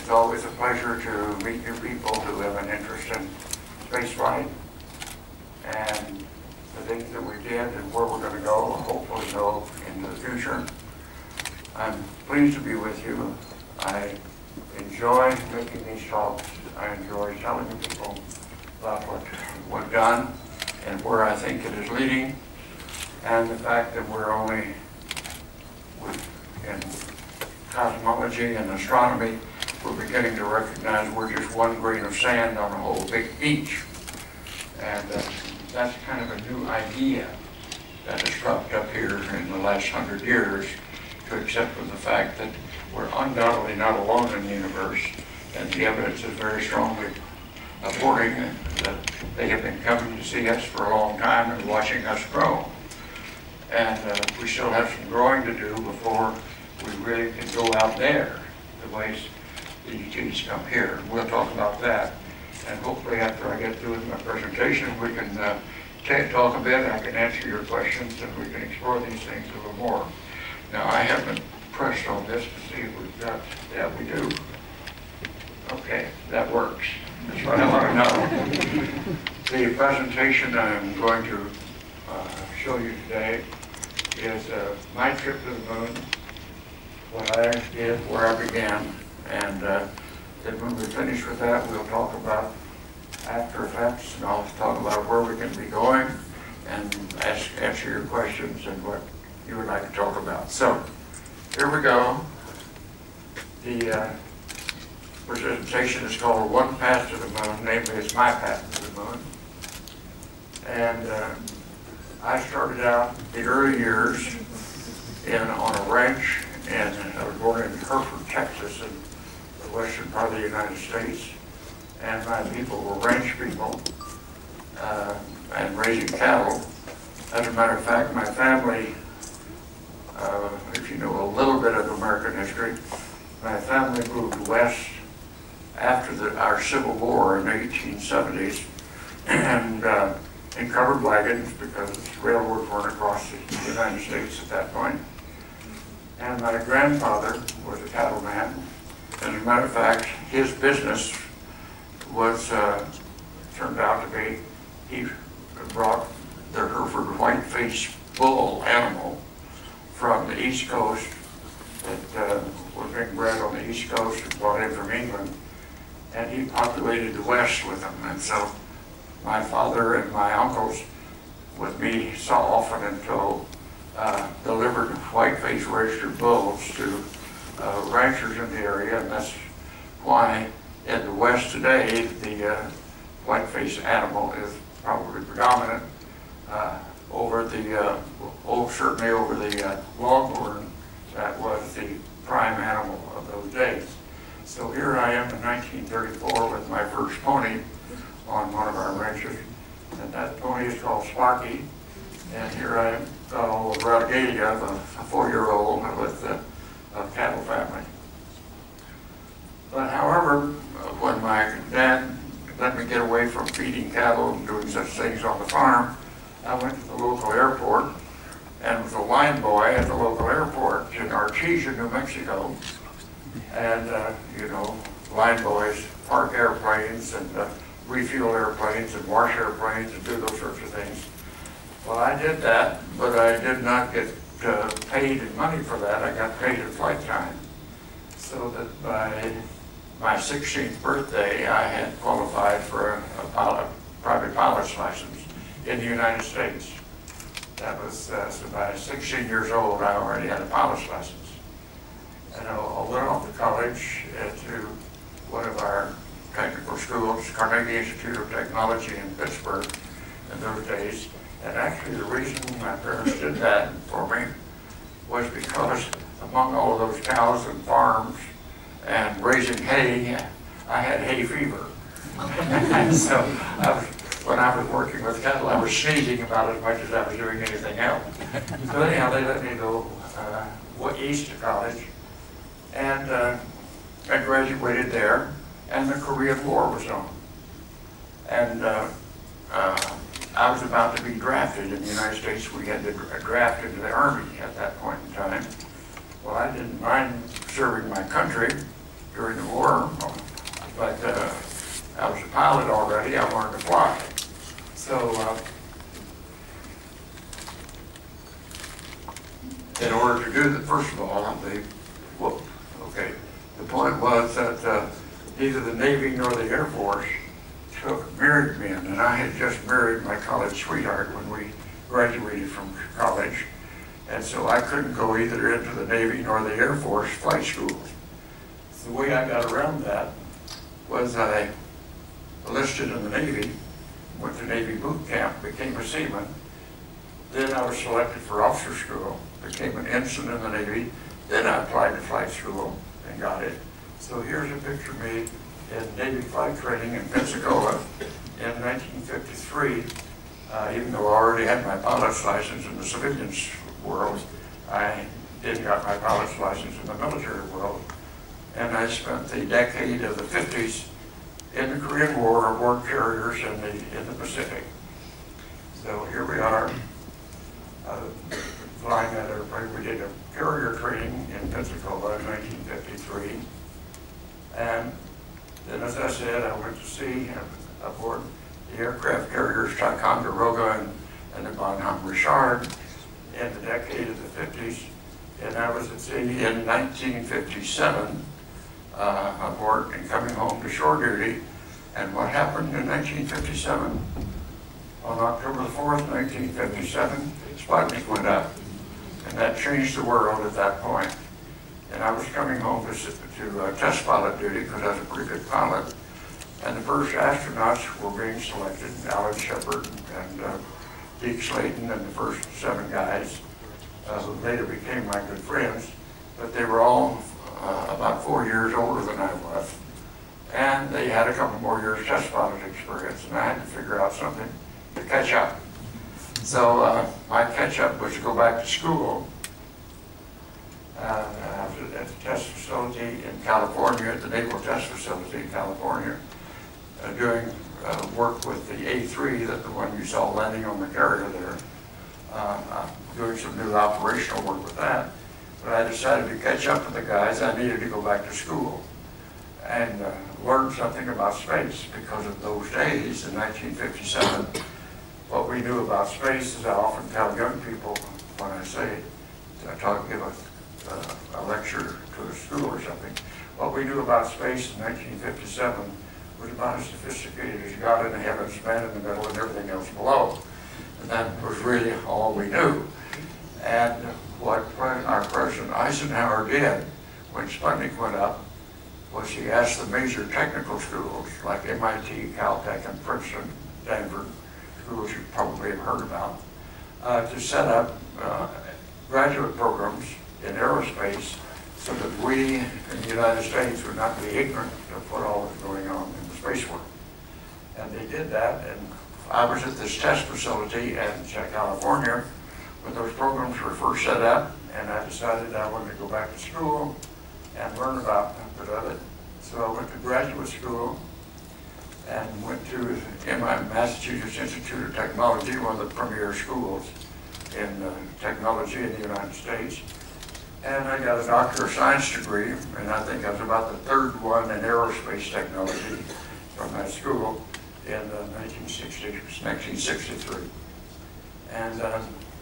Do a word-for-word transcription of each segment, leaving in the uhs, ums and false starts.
It's always a pleasure to meet new people who have an interest in spaceflight and the things that we did and where we're going to go, hopefully go into the future. I'm pleased to be with you. I enjoy making these talks. I enjoy telling people about what we've done and where I think it is leading, and the fact that we're only in cosmology and astronomy, we're beginning to recognize we're just one grain of sand on a whole big beach. And uh, that's kind of a new idea that has cropped up here in the last hundred years, to accept with the fact that we're undoubtedly not alone in the universe, and the evidence is very strongly supporting that they have been coming to see us for a long time and watching us grow. And uh, we still have some growing to do before we really can go out there the ways the E Ts come here. We'll talk about that. And hopefully after I get through with my presentation, we can uh, talk a bit, I can answer your questions, and we can explore these things a little more. Now, I haven't pressed on this to see if we've got, yeah, we do. Okay, that works. That's what I want to know. The presentation I'm going to uh, show you today is uh, my trip to the moon, what I did, where I began, and uh, then when we finish with that, we'll talk about after effects, and I'll talk about where we can be going, and ask, answer your questions and what you would like to talk about. So, here we go. The uh, presentation is called One Path to the Moon, namely it's my path to the moon. And uh, I started out the early years in on a ranch, and I was born in Hereford, Texas, in the western part of the United States. And my people were ranch people uh, and raising cattle. As a matter of fact, my family, uh, if you know a little bit of American history, my family moved west after the, our Civil War in the eighteen seventies, and uh, in covered wagons because railroads weren't across the United States at that point. And my grandfather was a cattleman. As a matter of fact, his business was, uh, turned out to be, he brought the Hereford white-faced bull animal from the East Coast that uh, was being bred on the East Coast and brought in from England. And he populated the West with them. And so my father and my uncles with me saw often until uh, delivered white-faced registered bulls to uh, ranchers in the area, and that's why in the West today the uh, white-faced animal is probably predominant uh, over the, uh, oh, certainly over the uh, longhorn that was the prime animal of those days. So here I am in nineteen thirty-four with my first pony on one of our ranches, and that pony is called Sparky. And here I am, oh, Regalia, a, a four-year-old with a, a cattle family. But however, when my dad let me get away from feeding cattle and doing such things on the farm, I went to the local airport and was a line boy at the local airport in Artesia, New Mexico. And, uh, you know, line boys park airplanes and uh, refuel airplanes and wash airplanes and do those sorts of things. Well, I did that, but I did not get uh, paid in money for that. I got paid in flight time. So that by my sixteenth birthday, I had qualified for a, a pilot, private pilot's license in the United States. That was, uh, so by sixteen years old, I already had a pilot's license. And I, I went off to college uh, to one of our technical schools, Carnegie Institute of Technology in Pittsburgh in those days. And actually the reason my parents did that for me was because among all of those cows and farms and raising hay, I had hay fever. And so I was, when I was working with cattle, I was sneezing about as much as I was doing anything else. So anyhow, they let me go uh, east to college, and uh, I graduated there, and the Korean War was on. And uh, uh, I was about to be drafted in the United States. We had to draft into the Army at that point in time. Well, I didn't mind serving my country during the war, but uh, I was a pilot already. I wanted to fly. So uh, in order to do that, first of all, they, well, okay, the point was that uh, neither the Navy nor the Air Force took married men, and I had just married my college sweetheart when we graduated from college, and so I couldn't go either into the Navy nor the Air Force flight schools. The way I got around that was I enlisted in the Navy, went to Navy boot camp, became a seaman. Then I was selected for officer school, became an ensign in the Navy. Then I applied to flight school and got it. So here's a picture of me in Navy flight training in Pensacola in nineteen fifty-three. Uh, even though I already had my pilot's license in the civilians world, I didn't got my pilot's license in the military world. And I spent the decade of the fifties in the Korean War aboard carriers in the, in the Pacific. So here we are, uh, flying that airplane. We did a carrier training in Pensacola in nineteen fifty-three. And then, as I said, I went to sea aboard the aircraft carriers Ticonderoga and, and the Bonhomme Richard in the decade of the fifties. And I was at sea in nineteen fifty-seven. Uh, aboard and coming home to shore duty. And what happened in nineteen fifty-seven? On October the fourth, nineteen fifty-seven, Sputnik went up. And that changed the world at that point. And I was coming home to, to uh, test pilot duty because I was a pretty good pilot. And the first astronauts were being selected, Alan Shepard and uh, Deke Slayton and the first seven guys, uh, who later became my good friends. But they were all Uh, about four years older than I was. And they had a couple more years test pilot experience, and I had to figure out something to catch up. So uh, my catch up was to go back to school. Uh, I was at the test facility in California, at the Naval Test Facility in California, uh, doing uh, work with the A three, that the one you saw landing on the carrier there, uh, uh, doing some new operational work with that. But I decided to catch up with the guys. I needed to go back to school and uh, learn something about space, because of those days in nineteen fifty-seven, what we knew about space, as I often tell young people when I say, I talk, give a, uh, a lecture to a school or something, what we knew about space in nineteen fifty-seven was about as sophisticated as God in the heavens, man in the middle, and everything else below. And that was really all we knew. And what our President Eisenhower did when Sputnik went up was he asked the major technical schools like M I T, Caltech, and Princeton, Denver, schools you probably have heard about, uh, to set up uh, graduate programs in aerospace so that we in the United States would not be ignorant of what all was going on in the space world. And they did that, and I was at this test facility in California when those programs were first set up, and I decided I wanted to go back to school and learn about a bit of it. So I went to graduate school and went to M I Massachusetts Institute of Technology, one of the premier schools in uh, technology in the United States. And I got a Doctor of Science degree, and I think I was about the third one in aerospace technology from that school in uh, nineteen sixty-three. And um,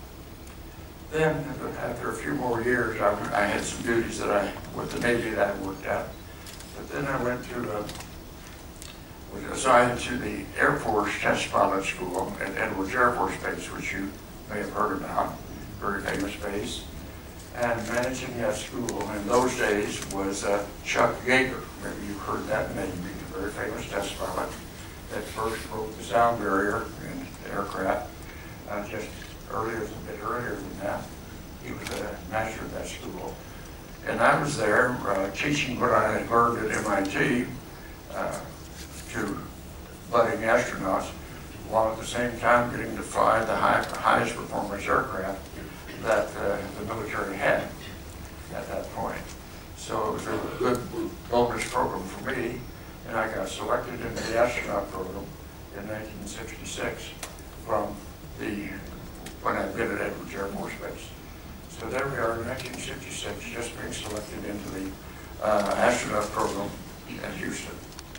then, after a few more years, I, I had some duties that I, with the Navy that I worked at. But then I went to, uh, was assigned to the Air Force Test Pilot School at Edwards Air Force Base, which you may have heard about, very famous base. And managing that school in those days was uh, Chuck Yeager. Maybe you've heard that name, he's a very famous test pilot that first broke the sound barrier in aircraft, uh, just earlier, a bit earlier than that. He was a master of that school. And I was there uh, teaching what I had learned at M I T uh, to budding astronauts, while at the same time getting to fly the high, highest performance aircraft that uh, the military had at that point. So it was a good bonus program for me, and I got selected into the astronaut program in nineteen sixty-six from the, when I'd been at Edwards Air Force Base. So there we are in nineteen sixty-six, just being selected into the uh, astronaut program at Houston.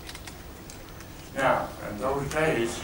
Now, in those days,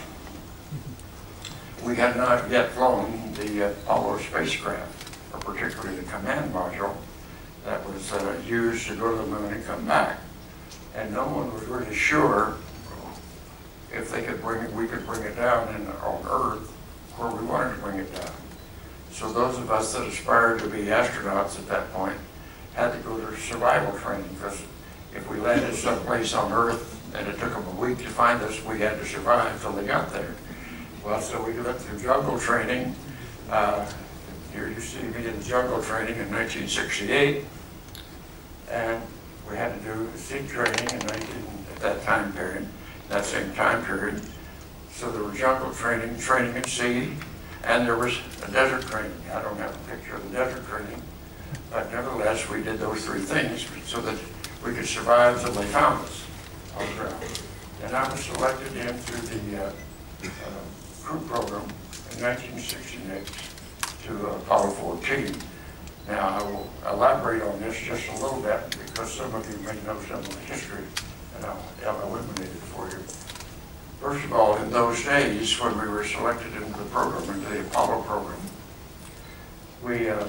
we had not yet flown the Apollo spacecraft, or particularly the command module that was uh, used to go to the moon and come back. And no one was really sure if they could bring it, we could bring it down in, on Earth where we wanted to bring it down. So those of us that aspired to be astronauts at that point had to go to survival training, because if we landed someplace on Earth and it took them a week to find us, we had to survive till they got there. Well, so we went through jungle training. Uh, here you see me in jungle training in nineteen sixty-eight, and we had to do sea training in nineteen, at that time period, that same time period. So there was jungle training, training at sea, and there was a desert training. I don't have a picture of the desert training, but nevertheless, we did those three things so that we could survive till they found us on the ground. And I was selected into the uh, uh, crew program in nineteen sixty-eight to uh, Apollo fourteen. Now, I will elaborate on this just a little bit because some of you may know some of the history, and I'll, I'll eliminate it for you. First of all, in those days, when we were selected into the program, into the Apollo program, we uh,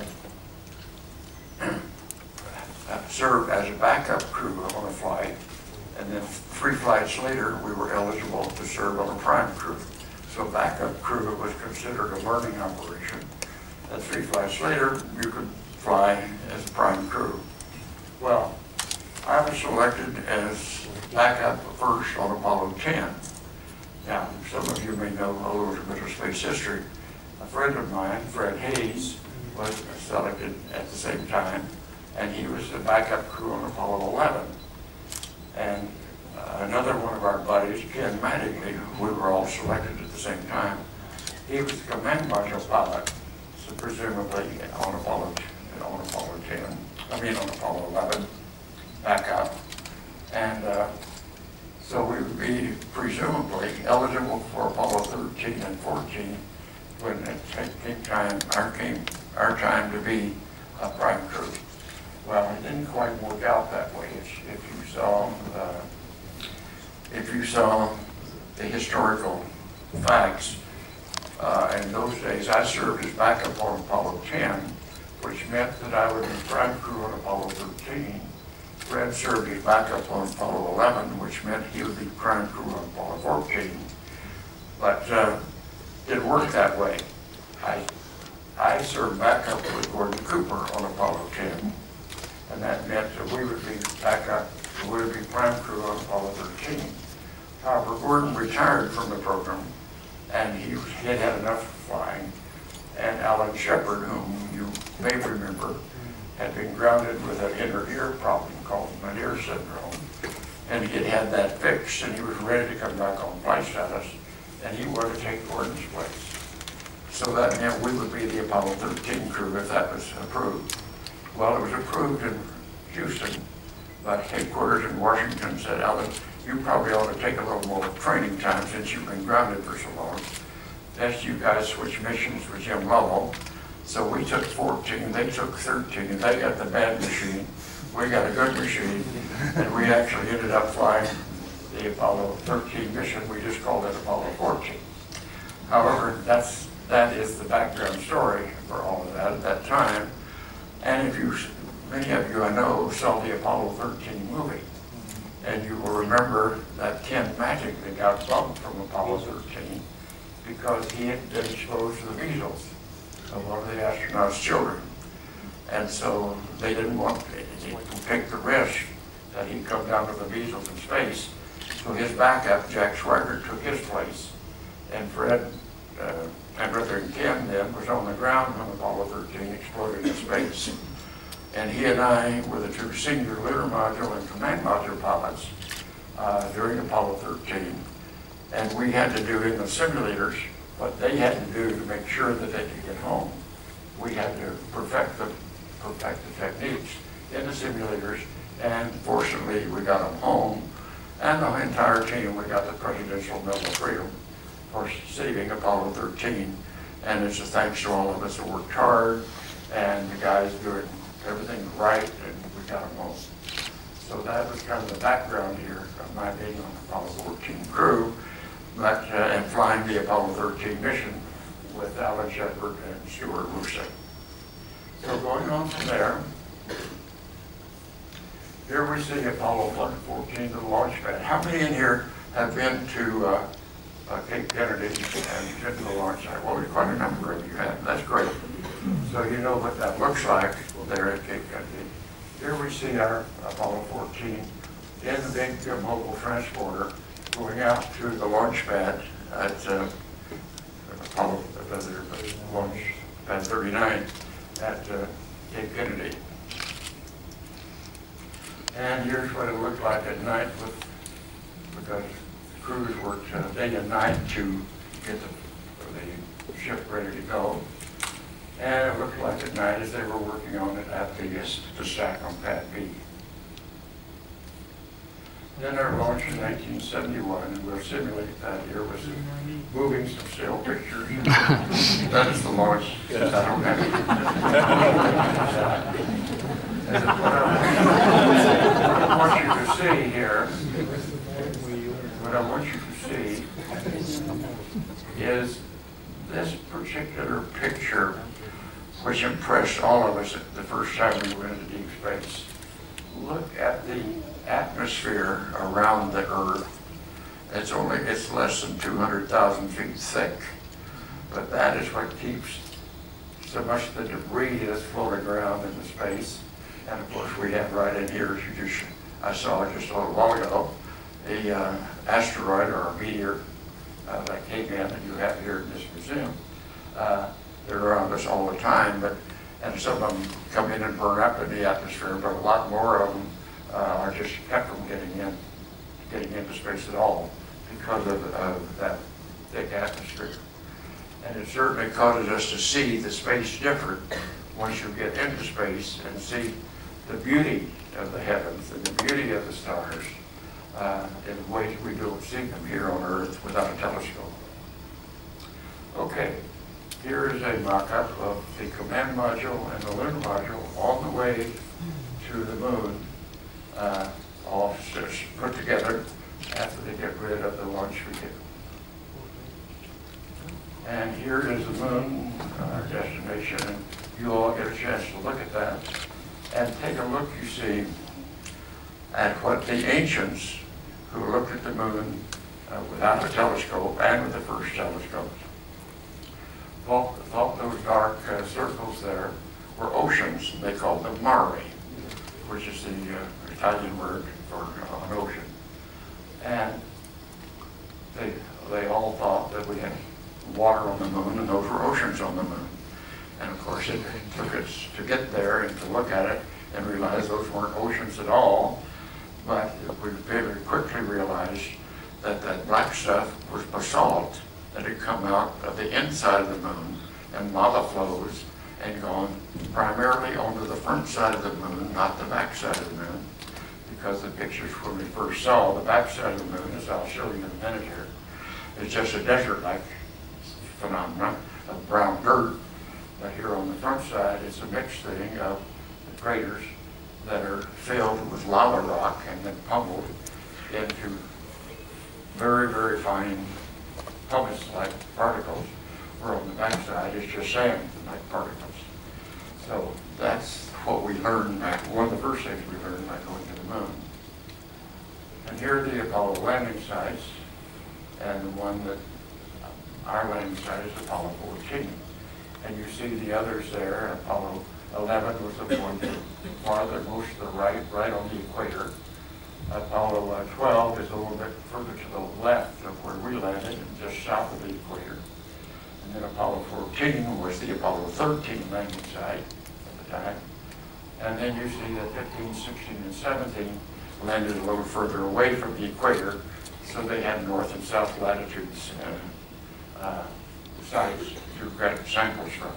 served as a backup crew on a flight, and then three flights later, we were eligible to serve on a prime crew. So backup crew was considered a learning operation. And three flights later, you could fly as a prime crew. Well, I was selected as backup first on Apollo ten. Now, some of you may know a little bit of space history. A friend of mine, Fred Hayes, was selected at the same time, and he was the backup crew on Apollo eleven. And uh, another one of our buddies, Ken Mattingly, we were all selected at the same time. He was the command module pilot, so presumably on Apollo, on Apollo ten, I mean on Apollo eleven, backup. And uh, so we would be presumably eligible for Apollo thirteen and fourteen when it came time, our, came, our time to be a prime crew. Well, it didn't quite work out that way. If, if you saw, uh, if you saw the historical facts, uh, in those days I served as backup on Apollo ten, which meant that I would be prime crew on Apollo thirteen. Fred served as backup on Apollo eleven, which meant he would be prime crew on Apollo fourteen. But uh, it didn't work that way. I, I served backup with Gordon Cooper on Apollo ten, and that meant that we would be backup, we would be prime crew on Apollo thirteen. However, Gordon retired from the program, and he had had enough flying, and Alan Shepard, whom you may remember, had been grounded with an inner ear problem called Meniere's syndrome, and he had had that fixed, and he was ready to come back on flight status, and he wanted to take Gordon's place. So that meant we would be the Apollo thirteen crew if that was approved. Well, it was approved in Houston, but headquarters in Washington said, Alan, you probably ought to take a little more training time since you've been grounded for so long. Best you guys switch missions with Jim Lovell. So we took fourteen, they took thirteen, and they got the bad machine. We got a good machine, and we actually ended up flying the Apollo thirteen mission. We just called it Apollo fourteen. However, that's, that is the background story for all of that at that time. And if you, many of you I know saw the Apollo thirteen movie, and you will remember that Ken Mattingly got bumped from Apollo thirteen because he had been exposed to the measles of one of the astronauts' children. And so they didn't want to take the risk that he'd come down with the measles in space. So his backup, Jack Swigert, took his place. And Fred, uh, and rather than Ken then, was on the ground when Apollo thirteen exploded in space. And he and I were the two senior lunar module and command module pilots uh, during Apollo thirteen. And we had to do in the simulators what they had to do to make sure that they could get home. We had to perfect the, perfect the techniques in the simulators, and fortunately we got them home. And the entire team, we got the Presidential Medal of Freedom for saving Apollo thirteen. And it's a thanks to all of us that worked hard, and the guys doing everything right, and we got them home. So that was kind of the background here of my being on the Apollo fourteen crew, but uh, and flying the Apollo thirteen mission with Alan Shepard and Stu Roosa. So going on from there, here we see Apollo fourteen, the launch pad. How many in here have been to uh, uh, Cape Kennedy and been to the launch site? Well, quite a number of you have. That's great. So you know what that looks like there at Cape Kennedy. Here we see our Apollo fourteen in the big uh, mobile transporter going out to the launch pad at uh, Apollo uh, launch pad thirty-nine at uh, Cape Kennedy. And here's what it looked like at night with, because the crews worked uh, day and night to get the, the ship ready to go. And it looked like at night as they were working on it at the, the stack on Pad B. Then our launch in nineteen seventy-one, and we'll simulate that here with moving some still pictures. That is the launch. I don't have it. And what I want you to see here, what I want you to see is this particular picture, which impressed all of us the first time we went into deep space. Look at the atmosphere around the Earth. It's only, it's less than two hundred thousand feet thick, but that is what keeps so much of the debris that's floating around in the space. And of course we have right in here, as you just, I saw just a little while ago, a uh, asteroid or a meteor uh, that came in that you have here in this museum. Uh, they're around us all the time, but and some of them come in and burn up in the atmosphere, but a lot more of them uh, are just kept from getting in, getting into space at all because of, of that thick atmosphere. And it certainly causes us to see the space different once you get into space and see the beauty of the heavens and the beauty of the stars uh, in ways we don't see them here on Earth without a telescope. Okay. Here is a mock-up of the command module and the lunar module on the way to the moon, uh, all put together after they get rid of the launch vehicle. And here is the moon, our destination, and you all get a chance to look at that. And take a look, you see, at what the ancients who looked at the moon uh, without a telescope and with the first telescope thought, thought those dark uh, circles there were oceans. They called them mare, which is the uh, Italian word for uh, an ocean. And they, they all thought that we had water on the moon and those were oceans on the moon. And of course it took us to get there and to look at it and realize those weren't oceans at all. But we very quickly realized that that black stuff was basalt that had come out of the inside of the moon and lava flows and gone primarily onto the front side of the moon, not the back side of the moon, because the pictures when we first saw the back side of the moon, as I'll show you in a minute here, is just a desert-like phenomenon of brown dirt. But here on the front side, it's a mixed thing of the craters that are filled with lava rock and then pummeled into very, very fine pumice-like particles, where on the backside is just sand-like particles. So that's what we learned back, one of the first things we learned by going to the moon. And here are the Apollo landing sites, and the one that our landing site is Apollo fourteen. And you see the others there. Apollo eleven was the one farther, most to the right, right on the equator. Apollo uh, twelve is a little bit further to the left of where we landed, just south of the equator. And then Apollo fourteen was the Apollo thirteen landing site at the time. And then you see that fifteen, sixteen, and seventeen landed a little further away from the equator, so they had north and south latitudes uh, uh, sites to grab samples from.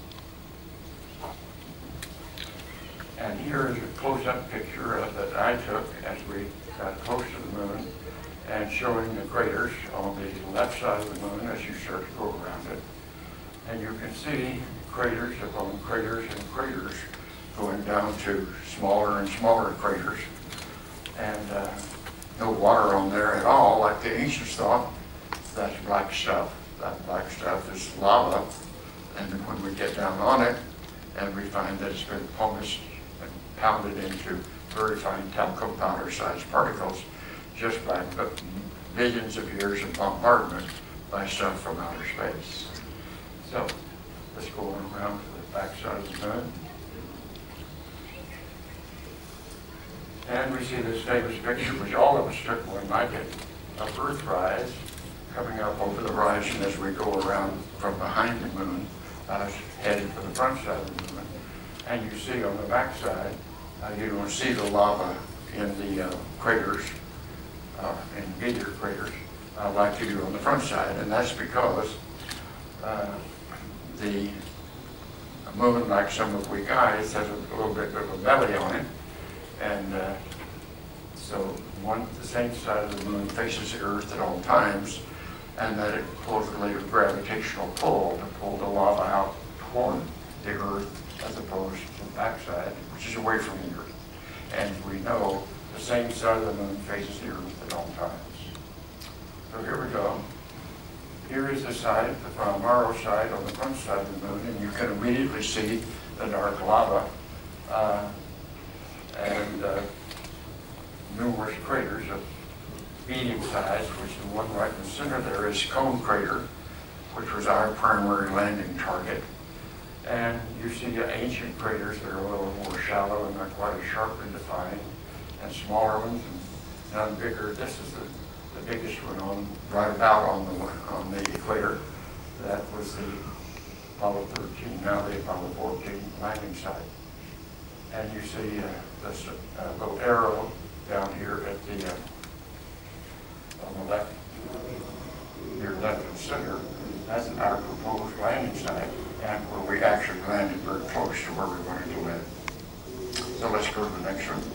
And here is a close-up picture of, that I took as we got close to the moon, and showing the craters on the left side of the moon as you start to go around it. And you can see craters upon craters and craters going down to smaller and smaller craters and uh, no water on there at all, like the ancients thought. That's black stuff. That black stuff is lava, and when we get down on it, and we find that it's been pumice and pounded into very fine talcum powder-sized particles just by billions of years of bombardment by stuff from outer space. So let's go on around to the backside of the moon. And we see this famous picture, which all of us took one like it, of Earthrise coming up over the horizon as we go around from behind the moon, uh, headed for the front side of the moon. And you see on the backside, uh, you don't see the lava in the uh, craters, uh, in meteor craters, uh, like you do on the front side. And that's because uh, the moon, like some of weak eyes, has a little bit of a belly on it. And uh, so one, the same side of the moon faces the Earth at all times, and that it pulls a gravitational pull to pull the lava out toward the Earth as opposed to the backside, which is away from the Earth. And we know the same side of the moon faces the Earth at all times. So here we go. Here is the side, the Palomaro side on the front side of the moon, and you can immediately see the dark lava uh, and uh, numerous craters of medium size, which the one right in the center there is Cone Crater, which was our primary landing target. And you see the ancient craters that are a little more shallow and not quite as sharply defined, and smaller ones, and none bigger. This is the, the biggest one on right about on the on the equator. That was the Apollo thirteen, now the Apollo fourteen landing site. And you see uh, this uh, little arrow down here at the uh, on the left, near left and center. That's our proposed landing site, and where we actually landed very close to where we wanted to land. So let's go to the next one.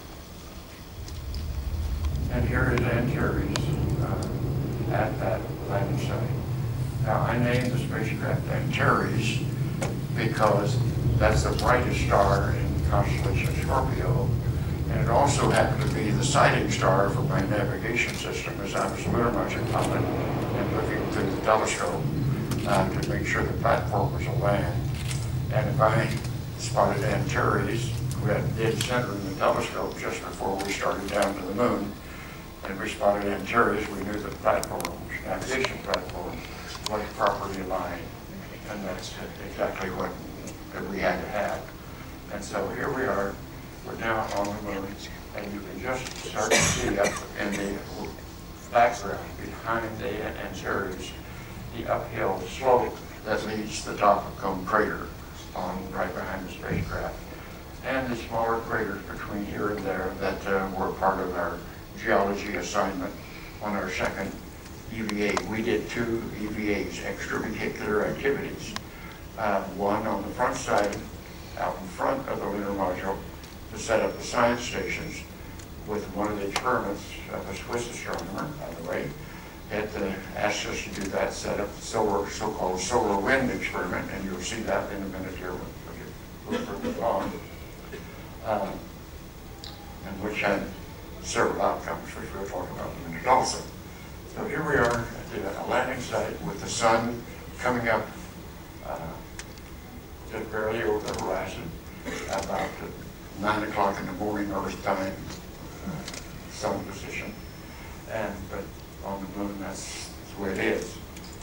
And here is Antares uh, at that landing site. Now I named the spacecraft Antares because that's the brightest star in the constellation Scorpio, and it also happened to be the sighting star for my navigation system as I was lunar module pilot and looking through the telescope uh, to make sure the platform was a land. And if I spotted Antares, who had dead center in the telescope just before we started down to the moon, and we spotted Antares, we knew the platform, navigation platform, was properly aligned. And that's exactly what that we had to have. And so here we are, we're now on the moon, and you can just start to see up in the background behind the Antares, the uphill slope that leads to the top of Cone Crater on right behind the spacecraft, and the smaller craters between here and there that uh, were part of our geology assignment on our second E V A. We did two E V As, extravehicular activities. Uh, one on the front side, out in front of the lunar module, to set up the science stations with one of the experiments of a Swiss astronomer, by the way, had uh, asked us to do that, set up the solar, so-called solar wind experiment, and you'll see that in a minute here when we get further on, um, and which had several outcomes, which we'll talk about in a minute also. So here we are at the landing site with the sun coming up uh, just barely over the horizon, about nine o'clock in the morning Earth time, uh, sun position. And but on the moon, that's, that's the way it is.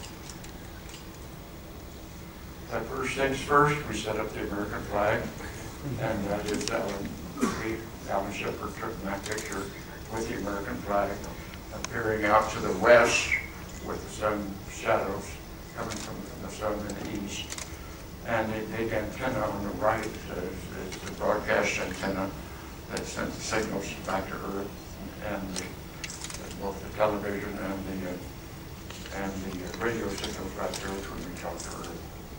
So first things first, we set up the American flag, and that is Alan, we, Alan Shepard took that picture with the American flag appearing out to the west with the sun shadows coming from the sun in the east. And the big antenna on the right is, is the broadcast antenna that sends the signals back to Earth, and the, both the television and the uh, and the radio signals back to Earth when we talk to Earth.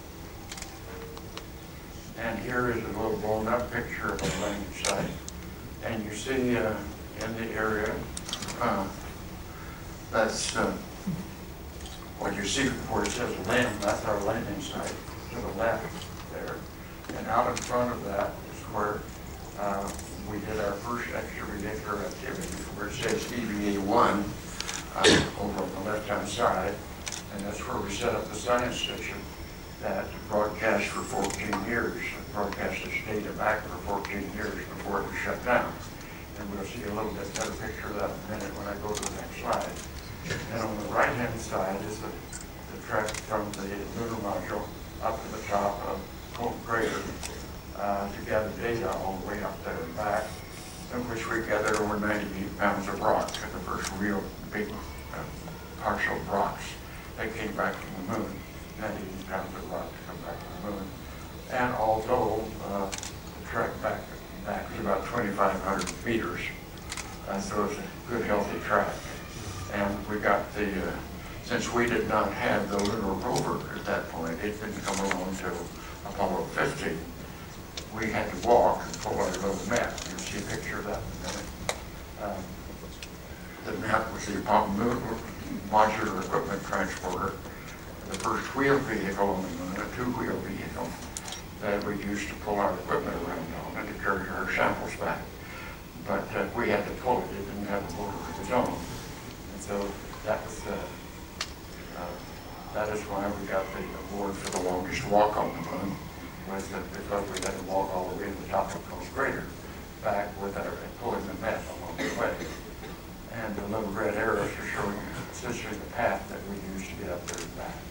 And here is a little blown up picture of the landing site, and you see uh, in the area uh, that's uh, what you see before it says land. That's our landing site. To the left there, and out in front of that is where uh, we did our first extravehicular activity where it says E V A one uh, over on the left-hand side, and that's where we set up the science station that broadcast for fourteen years, broadcast its data back for fourteen years before it was shut down. And we'll see a little bit better picture of that in a minute when I go to the next slide. And on the right-hand side is the, the trek from the lunar module up to the top of Cold Crater uh, to gather data all the way up there and back, in which we gathered over ninety-eight pounds of rock, the first real big uh, partial rocks that came back from the moon. ninety-eight pounds of rock to come back from the moon. And all told, uh, the trek back, back was about twenty-five hundred meters. Uh, so it was a good, healthy trek. And we got the, uh, since we did not have the lunar rover at that point, it didn't come along until Apollo fifteen, we had to walk and pull our little map. You'll see a picture of that in a minute. Um, the map was the Apollo modular equipment transporter, the first wheeled vehicle on the moon, a two-wheel vehicle that we used to pull our equipment around on and to carry our samples back. But uh, we had to pull it, it didn't have a motor of its own. And so that was, uh, uh, that is why we got the award for the longest walk on the moon, was that because we had to walk all the way to the top of Coast Crater, back with our, pulling the map along the way. And the little red arrows are showing essentially the path that we used to get up there and back.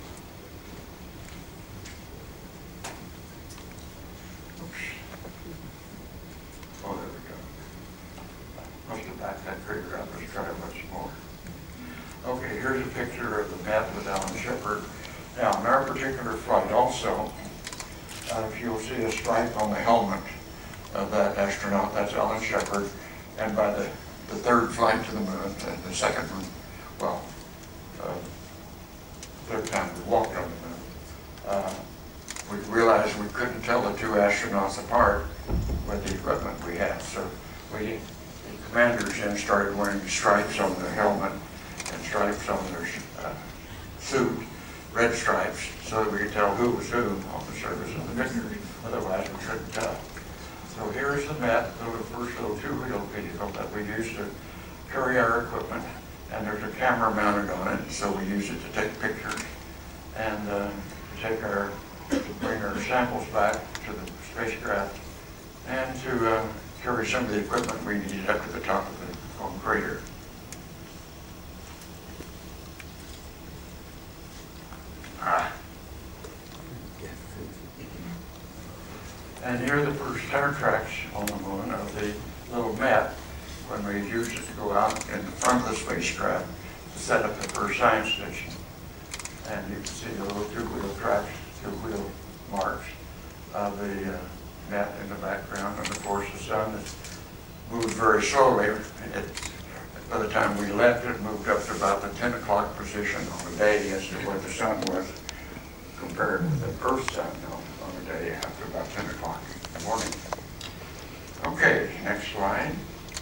Oh, there we go. Must have backed that figure up. Let's try it once more. Okay, here's a picture of the map with Alan Shepard. Now, in our particular flight also, uh, if you'll see a stripe on the helmet of that astronaut, that's Alan Shepard. And by the, the third flight to the moon, and the second one, well, uh, third time we walked on the moon, uh, we realized we couldn't tell the two astronauts apart with the equipment we had. So we, the commanders then started wearing stripes on their helmet and stripes on their uh, suit, red stripes, so that we could tell who was who on the surface of the pictures. Otherwise, we couldn't tell. So here's the map of the first little two-wheel vehicle that we used to carry our equipment, and there's a camera mounted on it, so we use it to take pictures and uh, to take our to bring our samples back to the spacecraft and to uh, carry some of the equipment we needed up to the top of the Cold Crater. Ah. And here are the first tire tracks on the moon of the little map when we used it to go out in the front of the spacecraft to set up the first science station. And you can see the little two-wheel tracks, two-wheel marks of the uh, net in the background. And of course, the sun has moved very slowly. It, by the time we left, it moved up to about the ten o'clock position on the day as to where the sun was compared with the Earth's sun on, on the day after about ten o'clock in the morning. Okay, next slide.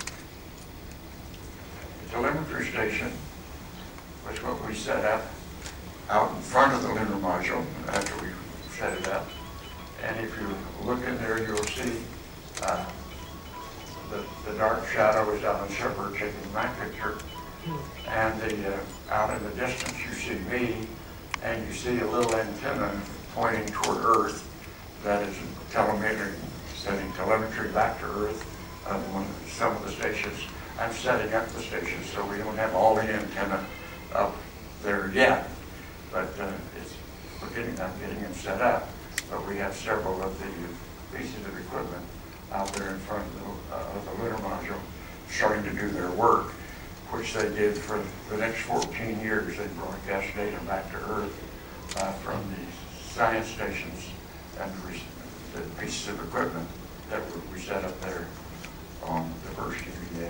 The telemetry station was what we set up out in front of the lunar module after we set it up. And if you look in there, you'll see uh, the, the dark shadow is Alan Shepard taking my picture. And the, uh, out in the distance, you see me, and you see a little antenna pointing toward Earth that is telemetry, sending telemetry back to Earth on one, some of the stations. I'm setting up the stations, so we don't have all the antenna up there yet. But uh, it's, we're getting, I'm getting them set up. But we have several of the pieces of equipment out there in front of the, uh, of the lunar module starting to do their work, which they did for the next fourteen years. They broadcast data back to Earth uh, from the science stations and the pieces of equipment that we set up there on the first E V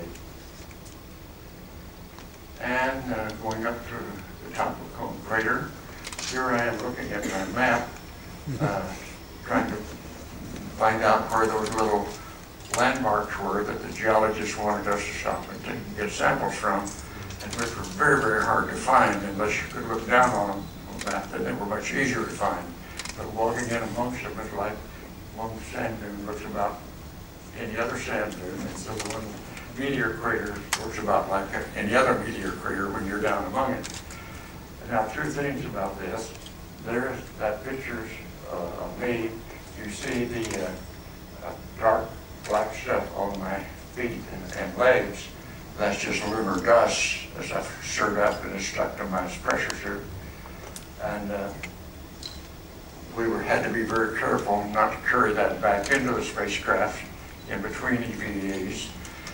A. And uh, going up to the top of Cold Crater, here I am looking at my map, uh, trying to find out where those little landmarks were that the geologists wanted us to stop and take, get samples from, and which were very, very hard to find unless you could look down on them on the map. Then they were much easier to find. But walking in amongst them is like one sand dune looks about any other sand dune, and so the one meteor crater looks about like any other meteor crater when you're down among it. Now, two things about this. There's that picture's uh, of me. You see the uh, uh, dark black stuff on my feet and, and legs. That's just lunar dust as I've stirred up and it's stuck to my pressure suit. And uh, we were, had to be very careful not to carry that back into the spacecraft in between E V As.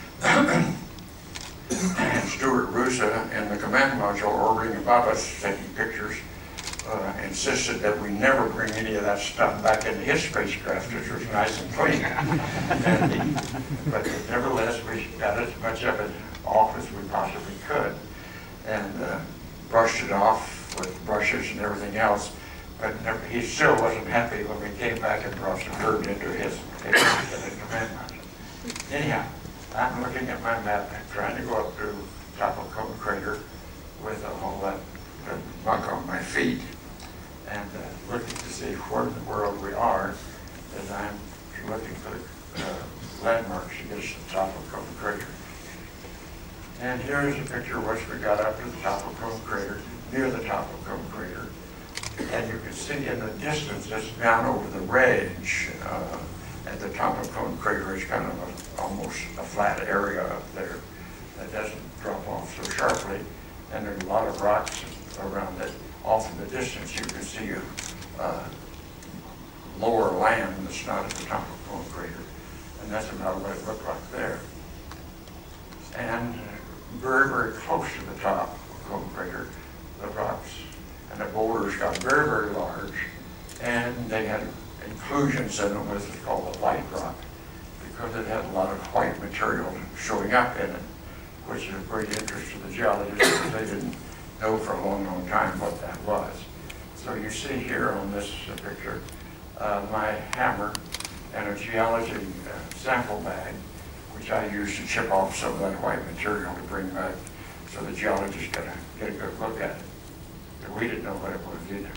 And Stu Roosa in the command module orbiting above us, taking pictures, uh, insisted that we never bring any of that stuff back into his spacecraft, which was nice and clean. And he, but nevertheless, we got as much of it off as we possibly could, and uh, brushed it off with brushes and everything else. But never, he still wasn't happy when we came back and brought some dirt into his, his command module. Anyhow, I'm looking at my map and trying to go up to the top of Cone Crater with all that uh, muck on my feet, and uh, looking to see where in the world we are, as I'm looking for the uh, landmarks to get us to the top of Cone Crater. And here's a picture once we got up to the top of Cone Crater, near the top of Cone Crater, and you can see in the distance, it's down over the ridge. Uh, at the top of Cone Crater is kind of a, almost a flat area up there that doesn't drop off so sharply, and there's a lot of rocks around it. Off in the distance you can see uh, lower land that's not at the top of Cone Crater, and that's about what it looked like there. And very, very close to the top of Cone Crater, the rocks and the boulders got very, very large, and they had inclusions in them, as it's called a light rock, because it had a lot of white material showing up in it, which is of great interest to the geologists, because they didn't know for a long, long time what that was. So you see here on this picture uh, my hammer and a geology uh, sample bag, which I used to chip off some of that white material to bring back so the geologists get a, get a good look at it. But we didn't know what it was either.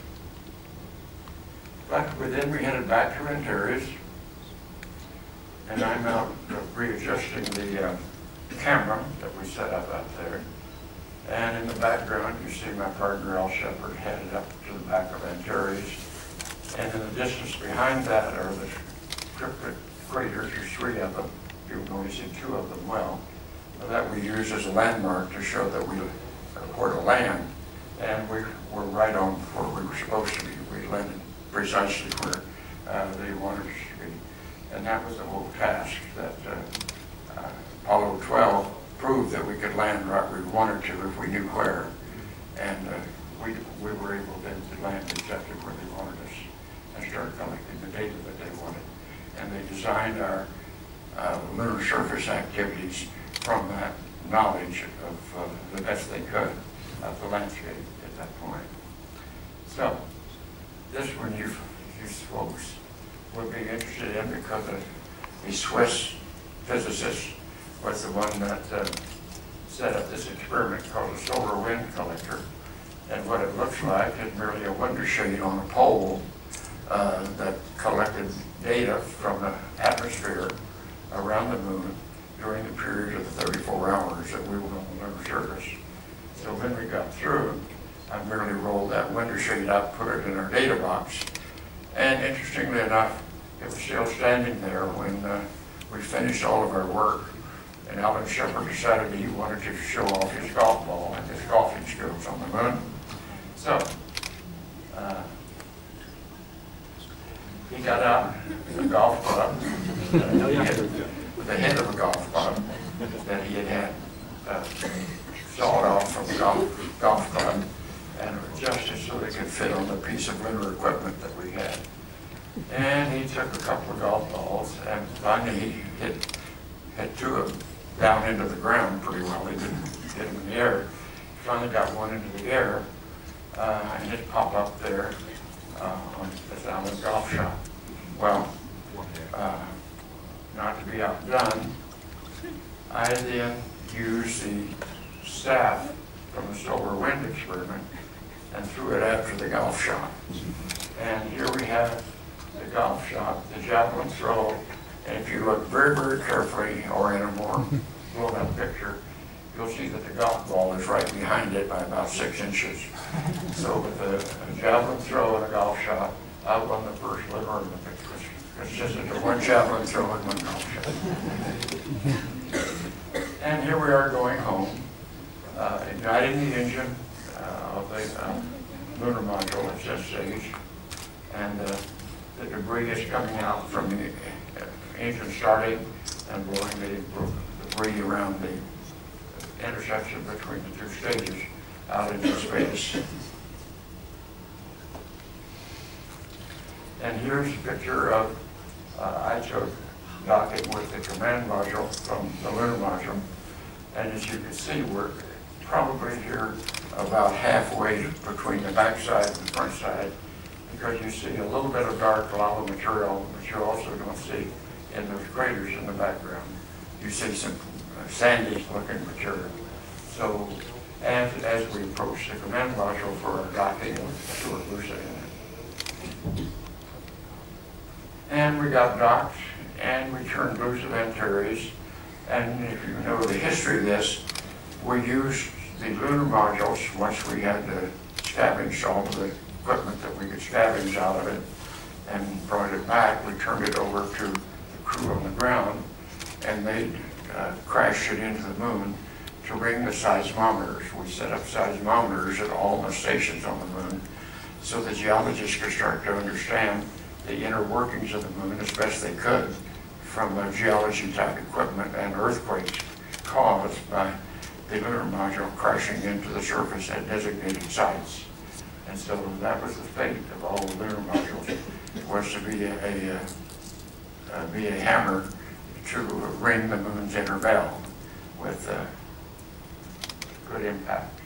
But then we headed back to Antares, and I'm out uh, readjusting the uh, camera that we set up out there. And in the background, you see my partner, Alan Shepard, headed up to the back of Antares. And in the distance behind that are the cryptic craters, there's three of them. You can only see two of them well. That we use as a landmark to show that we were to land. And we were right on where we were supposed to be. We landed precisely where uh, they wanted us to be. And that was the whole task that uh, uh, Apollo twelve proved that we could land right where we wanted to if we knew where. And uh, we, we were able then to land exactly where they wanted us and start collecting the data that they wanted. And they designed our uh, lunar surface activities from that knowledge of uh, the best they could of the landscape at that point. So this one you, you folks would be interested in, because a, a Swiss physicist was the one that uh, set up this experiment called a solar wind collector. And what it looks like is merely a window shade on a pole uh, that collected data from the atmosphere around the moon during the period of the thirty-four hours that we were on the lunar surface. So when we got through, I merely rolled that window shade up, put it in our data box, and interestingly enough, it was still standing there when uh, we finished all of our work, and Alan Shepard decided he wanted to show off his golf ball and his golfing skills on the moon. So, uh, he got out with a golf club, uh, he had, with the head of a golf club that he had had uh, sawed off from the golf, golf club, and adjusted so they could fit on the piece of lunar equipment that we had. And he took a couple of golf balls, and finally he hit, hit two of them down into the ground pretty well. He didn't hit them in the air. He finally got one into the air, uh, and it popped up there uh, on this Alan golf shot. Well, uh, not to be outdone, I then used the staff from the solar wind experiment and threw it after the golf shot. And here we have the golf shot, the javelin throw And if you look very, very carefully, or in a more blown-up picture, you'll see that the golf ball is right behind it by about six inches. So with a, a javelin throw and a golf shot, I won the first liver in the picture. It's just a one javelin throw and one golf shot. And here we are going home, uh, igniting the engine uh, of the uh, lunar module at this stage. And uh, the debris is coming out from the uh, engine starting and blowing the debris around the intersection between the two stages out into space. And here's a picture of, uh, I took docking with the command module from the lunar module. And as you can see, we're probably here about halfway between the back side and the front side, because you see a little bit of dark lava material, but you also don't see in those craters in the background. You see some sandy looking material. So as, as we approach the command module for our docking with Stu Roosa in it. And we got docked and we turned loose of Antares. And if you know the history of this, we used the lunar modules once we had to scavenge all of the equipment that we could scavenge out of it and brought it back. We turned it over to the crew on the ground, and they uh, crashed it into the moon to ring the seismometers. We set up seismometers at all the stations on the moon so the geologists could start to understand the inner workings of the moon as best they could from the geology type equipment and earthquakes caused by the lunar module crashing into the surface at designated sites. And so that was the fate of all the lunar modules, was to be a, a, a, be a hammer to ring the moon's inner bell with uh, good impact.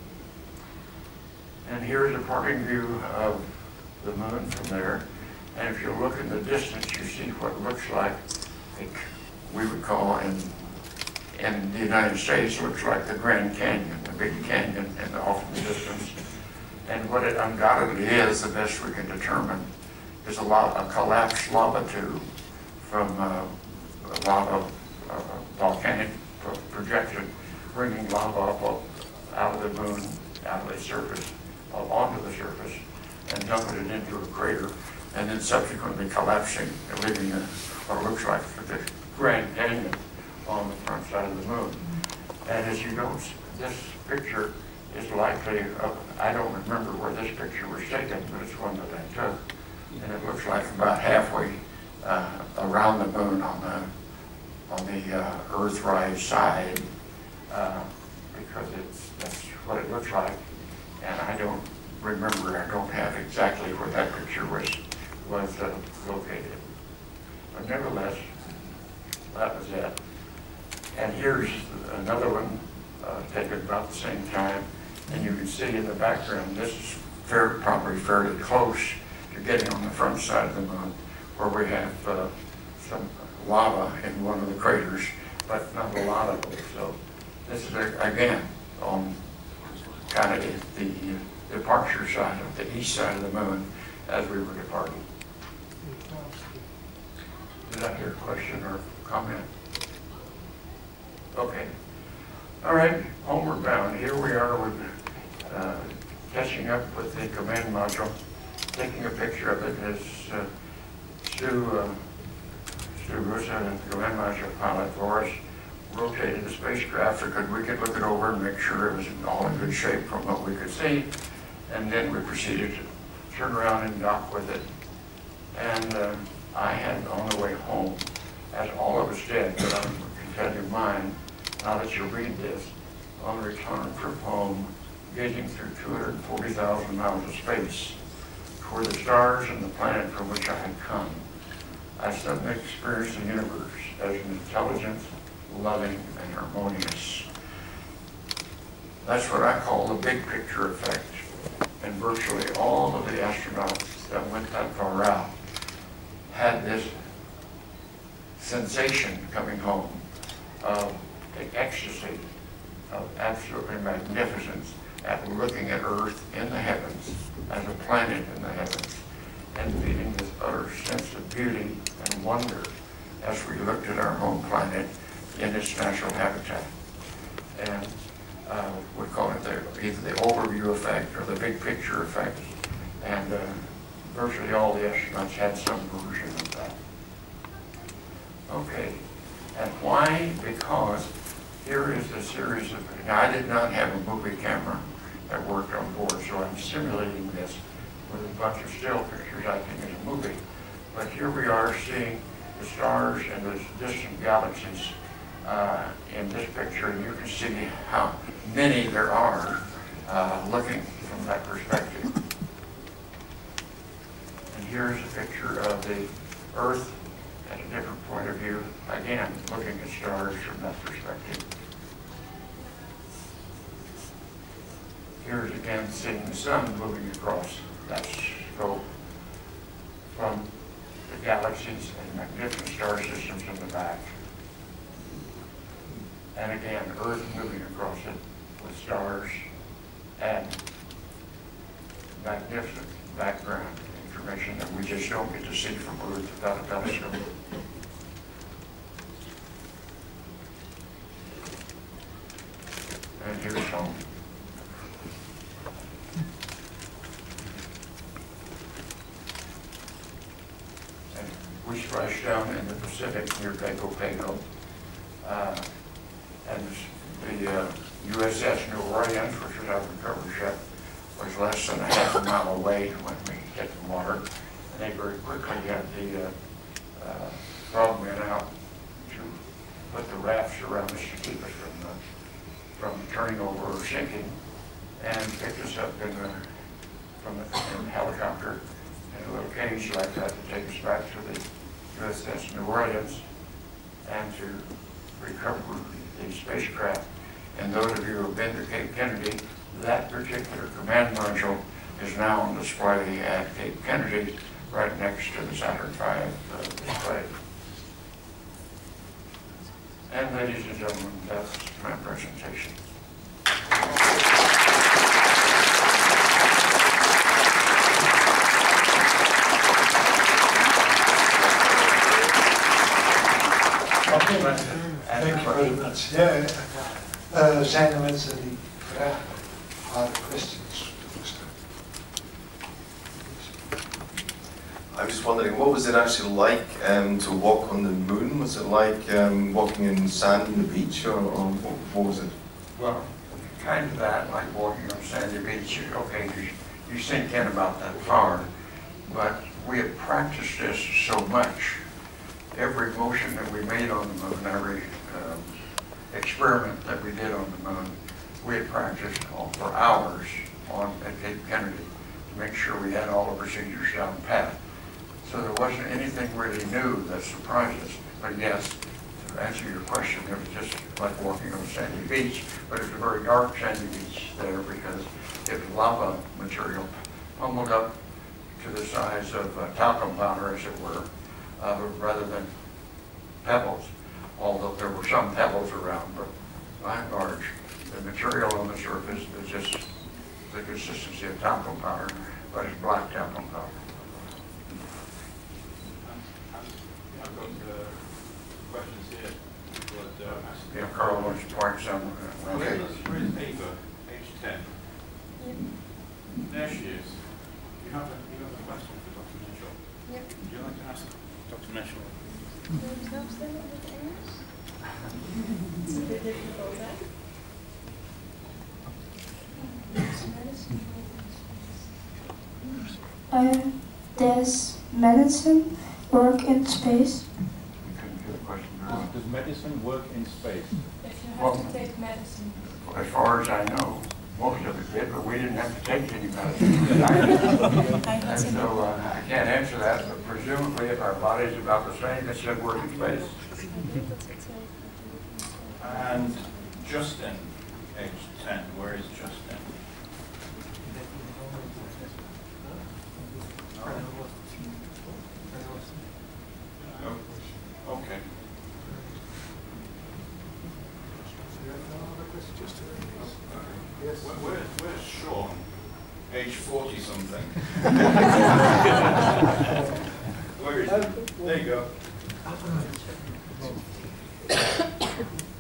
And here's a parting view of the moon from there. And if you look in the distance, you see what looks like, like we would call in, in the United States, looks like the Grand Canyon, the big canyon in the off in the distance. And what it undoubtedly is, the best we can determine, is a, lot, a collapsed lava tube from uh, a lava uh, volcanic projection, bringing lava up, up out of the moon, out of the surface, up onto the surface, and dumping it into a crater, and then subsequently collapsing and leaving a, what looks like the Grand Canyon on the front side of the moon. And as you know, this picture is likely, uh, I don't remember where this picture was taken, but it's one that I took. And it looks like about halfway uh, around the moon on the on the uh, Earthrise side, uh, because it's that's what it looks like. And I don't remember, I don't have exactly where that picture was was uh, located. But nevertheless, that was it. And here's another one uh, taken about the same time. And you can see in the background, this is fair, probably fairly close to getting on the front side of the moon, where we have uh, some lava in one of the craters, but not a lot of them. So this is, again, on kind of the, the departure side, of the east side of the moon, as we were departing. Did I hear a question or comment? Okay. All right, homeward bound. Here we are with uh, catching up with the command module, taking a picture of it as uh, Stu, uh, Stu Roosa, the command module pilot for us, rotated the spacecraft so could we could look it over and make sure it was all in good shape from what we could see. And then we proceeded to turn around and dock with it. And uh, I had on the way home, as all of us did, but I can tell you mine, now that you read this, on the return from home, gazing through two hundred forty thousand miles of space toward the stars and the planet from which I had come, I suddenly experienced the universe as an intelligent, loving, and harmonious. That's what I call the big picture effect. And virtually all of the astronauts that went that far out had this sensation coming home of the ecstasy of absolutely magnificence at looking at Earth in the heavens as a planet in the heavens and feeling this utter sense of beauty and wonder as we looked at our home planet in its natural habitat. And uh, we call it the, either the overview effect or the big picture effect. And uh, virtually all the astronauts had some version of that. Okay, and why? Because here is a series of, now I did not have a movie camera that worked on board, so I'm simulating this with a bunch of still pictures acting as a movie. But here we are seeing the stars and the distant galaxies uh, in this picture, and you can see how many there are uh, looking from that perspective. And here's a picture of the Earth at a different point of view, again, looking at stars from that perspective. Here's again seeing the sun moving across that scope from the galaxies and magnificent star systems in the back. And again, Earth moving across it with stars and magnificent background information that we just don't get to see from Earth without a telescope. And here's home. And we splashed down in the Pacific near Pago Pago. Uh, and the uh, U S S Noordwijk, which was our recovery ship, was less than a half a mile away when we hit the water. And they very quickly got the uh, uh, frogmen out to put the rafts around us to keep us from the from turning over or sinking, and picked us up in the, from the, in the helicopter in a little cage like that to take us back to the U S S Noordwijk and to recover the spacecraft. And those of you who have been to Cape Kennedy, that particular command module is now on display at Cape Kennedy, right next to the Saturn five uh, display. And ladies and gentlemen, that's my presentation. Thank you very much. Ja, uh, zijn er mensen die vragen of questions to stellen? I was wondering, what was it actually like um, to walk on the moon? Was it like um, walking in sand on the beach, or, or what, what was it? Well, kind of that, like walking on sandy beach. Okay, you, you sink in about that far, but we had practiced this so much. Every motion that we made on the moon, every um, experiment that we did on the moon, we had practiced all for hours on at Cape Kennedy to make sure we had all the procedures down pat. So there wasn't anything really new that surprised us. But yes, to answer your question, it was just like walking on a sandy beach, but it was a very dark sandy beach there because it was lava material pummeled up to the size of a talcum powder, as it were, uh, rather than pebbles, although there were some pebbles around, but by and large, the material on the surface is just the consistency of talcum powder, but it's black talcum powder. I've got uh, questions here. But, uh, Yeah, Carl wants to point some. Uh, where is, where is Ava, age ten? There she is. You have a, you have a question for Doctor Mitchell? Yep. Would you like to ask Doctor Mitchell? It's a bit difficult, Uh, does medicine work in space? We couldn't get a question very well. Does medicine work in space? If you have Well, to take medicine. As far as I know, most of it did, but we didn't have to take any medicine. And so uh, I can't answer that, but presumably if our body's about the same, it should work in space. And Justin, age ten, where is Justin? Oh, okay. Where, where, where's Sean? Age forty something. Where is he? There you go.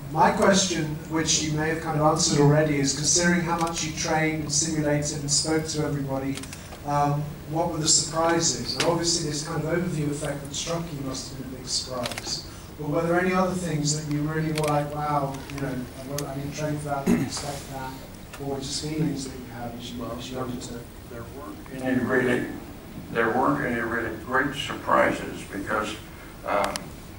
my question, which you may have kind of answered already, is considering how much you trained and simulated and spoke to everybody, um, what were the surprises? And obviously this kind of overview effect that struck you must have been a big surprise. But were there any other things that you really were like, wow, you know, I didn't train for that, I didn't expect that, or just feelings that you had as you, as you undertook? There weren't any really, there weren't any really great surprises because um,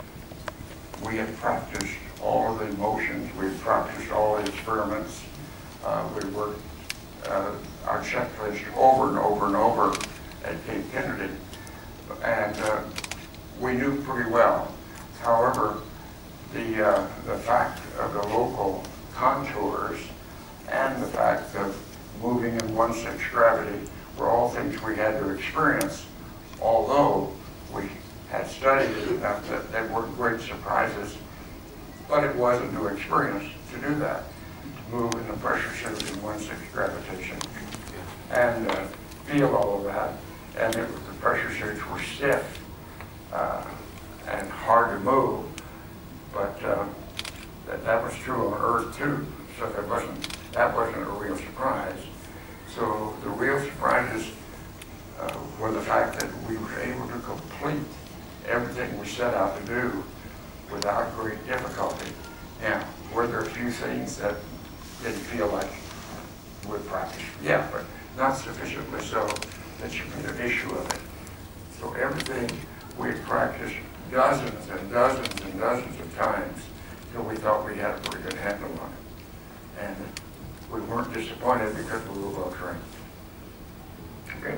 we had practiced all of the motions, we had practiced all the experiments, uh, we worked uh, our checklist over and over and over at Cape Kennedy, and uh, we knew pretty well. However, the, uh, the fact of the local contours and the fact of moving in one-sixth gravity were all things we had to experience, although we had studied it enough that they weren't great surprises. But it was a new experience to do that, to move in the pressure suit in one-sixth gravitation and uh, feel all of that. And it, the pressure suits were stiff uh, and hard to move, but uh, that, that was true on Earth too. So that wasn't, that wasn't a real surprise. So the real surprises uh, were the fact that we were able to complete everything we set out to do without great difficulty. Now, were there a few things that didn't feel like we practiced? Yeah, but not sufficiently so that you made an issue of it. So everything we had practiced dozens and dozens and dozens of times till we thought we had a pretty good handle on it. And we weren't disappointed because we were well trained. Okay.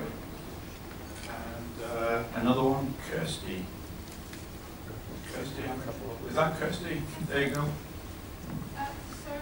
And uh, another one, Kirsty. Kirsty, is that Kirsty? There you go. Uh, so,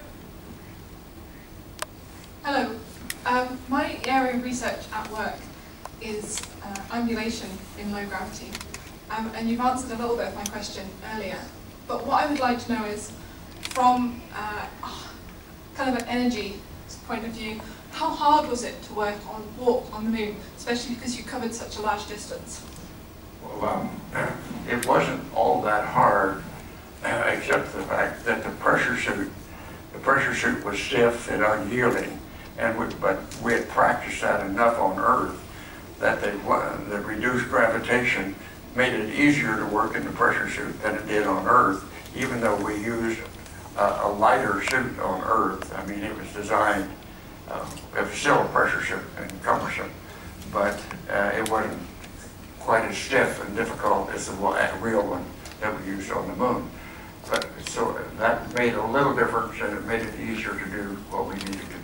hello. Um, my area of research at work is uh, ambulation in low gravity. Um, and you've answered a little bit of my question earlier. But what I would like to know is, from uh, kind of an energy point of view, how hard was it to work on walk on the moon, especially because you covered such a large distance? Well, um, it wasn't all that hard, uh, except for the fact that the pressure suit, the pressure suit was stiff and unyielding, and we, but we had practiced that enough on Earth that they, the reduced gravitation made it easier to work in the pressure suit than it did on Earth, even though we used uh, a lighter suit on Earth. I mean, it was designed, uh, it was still a pressure suit and cumbersome, but uh, it wasn't quite as stiff and difficult as the real one that we used on the moon. But so that made a little difference, and it made it easier to do what we needed to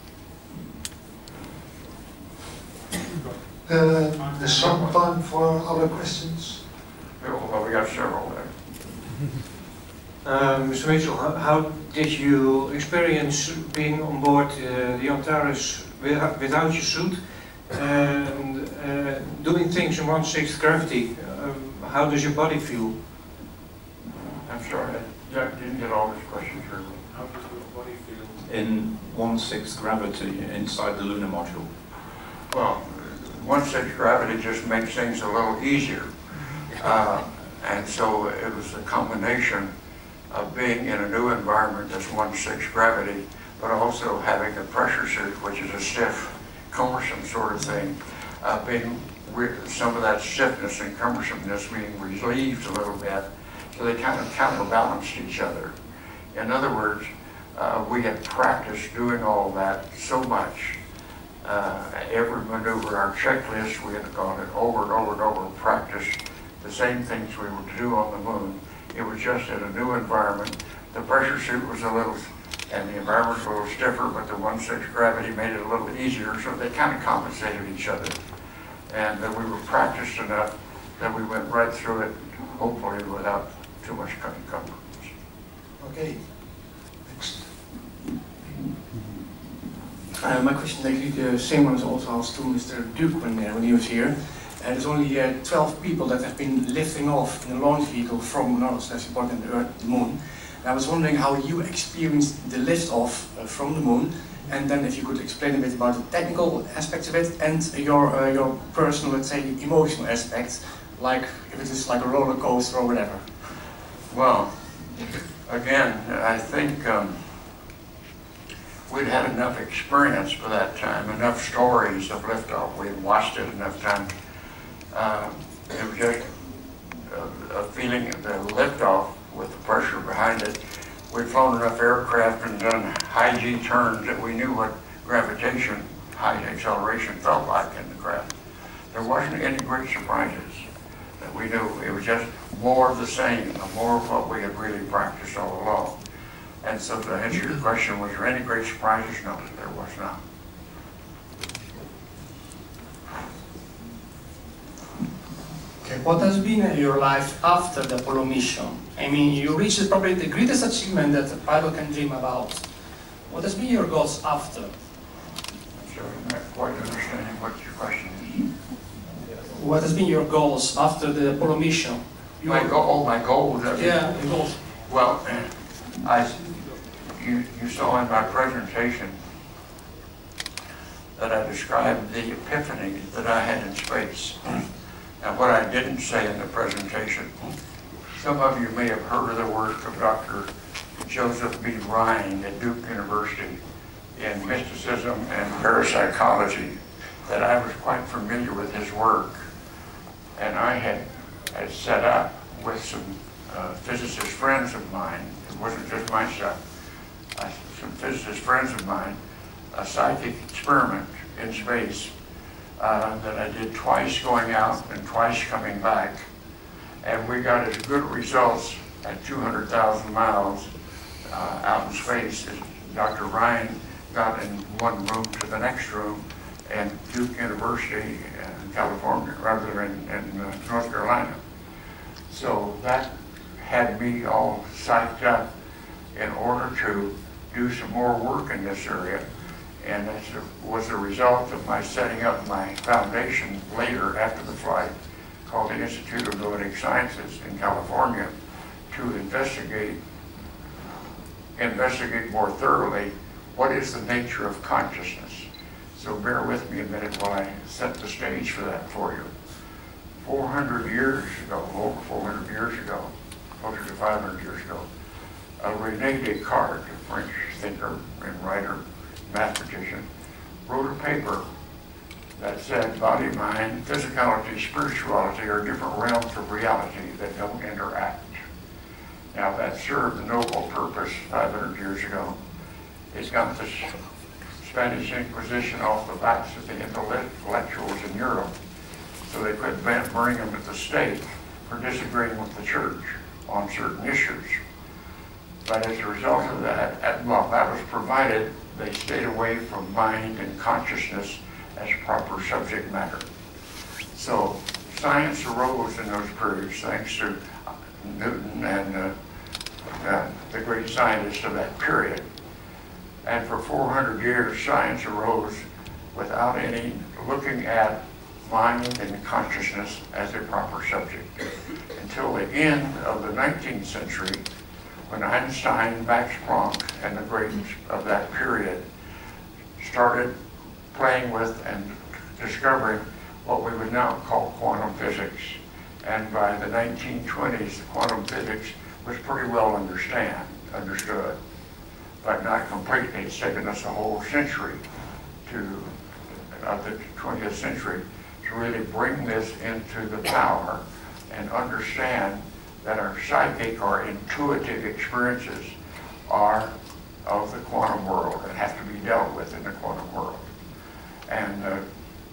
do. Uh, there's some time for other questions. Well, we got several there. Uh, Mister Mitchell, how, how did you experience being on board uh, the Antares without, without your suit and uh, doing things in one-sixth gravity? Uh, how does your body feel? I'm sorry, I didn't get all these questions through. How does your body feel in one-sixth gravity inside the lunar module? Well, one-sixth gravity just makes things a little easier. Uh, and so it was a combination of being in a new environment that's one-sixth gravity, but also having a pressure suit, which is a stiff, cumbersome sort of thing, uh, being some of that stiffness and cumbersomeness being relieved a little bit, so they kind of counterbalanced each other. In other words, uh, we had practiced doing all that so much. Uh, every maneuver, our checklist, we had gone it over and over and over, practiced the same things we were to do on the moon. It was just in a new environment. The pressure suit was a little, and the environment was a little stiffer, but the one-sixth gravity made it a little easier, so they kind of compensated each other. And uh, we were practiced enough that we went right through it, hopefully without too much encumbrance. Okay, next. Uh, my question is actually the same one as also asked to Mister Duke when, uh, when he was here. Uh, there's only uh, twelve people that have been lifting off in a launch vehicle from Noordwijk, that's important, the Earth, the Moon. And I was wondering how you experienced the lift off uh, from the Moon, and then if you could explain a bit about the technical aspects of it and your uh, your personal, let's say, emotional aspects, like if it is like a roller coaster or whatever. Well, again, I think um, we'd had enough experience by that time, enough stories of liftoff. We'd watched it enough times. Uh, it was just a, a feeling of the liftoff with the pressure behind it. We'd flown enough aircraft and done high G turns that we knew what gravitation, high acceleration felt like in the craft. There wasn't any great surprises that we knew. It was just more of the same, more of what we had really practiced all along. And so to answer your question, was there any great surprises? No, there was not. Okay, what has been your life after the Apollo mission? I mean, you reached probably the greatest achievement that a pilot can dream about. What has been your goals after? So I'm not quite understanding what your question is. What has been your goals after the Apollo mission? My goal, oh, my goals. I mean, Yeah, your goals. Well, I, you, you saw in my presentation that I described the epiphany that I had in space. And what I didn't say in the presentation, some of you may have heard of the work of Doctor Joseph B. Ryan at Duke University in mysticism and parapsychology, that I was quite familiar with his work. And I had, had set up with some uh, physicist friends of mine, it wasn't just my stuff, uh, some physicist friends of mine, a psychic experiment in space uh, that I did twice going out and twice coming back. And we got as good results at two hundred thousand miles uh, out in space as Doctor Ryan got in one room to the next room at Duke University in California, rather in, in uh, North Carolina. So that had me all psyched up in order to do some more work in this area. And that was a result of my setting up my foundation later after the flight, called the Institute of Noetic Sciences in California, to investigate, investigate more thoroughly what is the nature of consciousness. So bear with me a minute while I set the stage for that for you. four hundred years ago, over four hundred years ago, closer to five hundred years ago, uh, René Descartes, a French thinker and writer, mathematician, wrote a paper that said body, mind, physicality, spirituality are different realms of reality that don't interact. Now that served the noble purpose five hundred years ago. It's got the Spanish Inquisition off the backs of the intellectuals in Europe, so they couldn't bring them at the stake for disagreeing with the church on certain issues. But as a result of that, well, that was provided they stayed away from mind and consciousness as proper subject matter. So science arose in those periods thanks to Newton and uh, uh, the great scientists of that period. And for four hundred years, science arose without any looking at mind and consciousness as a proper subject. Until the end of the nineteenth century, when Einstein, Max Planck, and the greats of that period started playing with and discovering what we would now call quantum physics. And by the nineteen twenties, the quantum physics was pretty well understand, understood, but not completely. It's taken us a whole century to, of the twentieth century, to really bring this into the power and understand that our psychic or intuitive experiences are of the quantum world and have to be dealt with in the quantum world. And uh,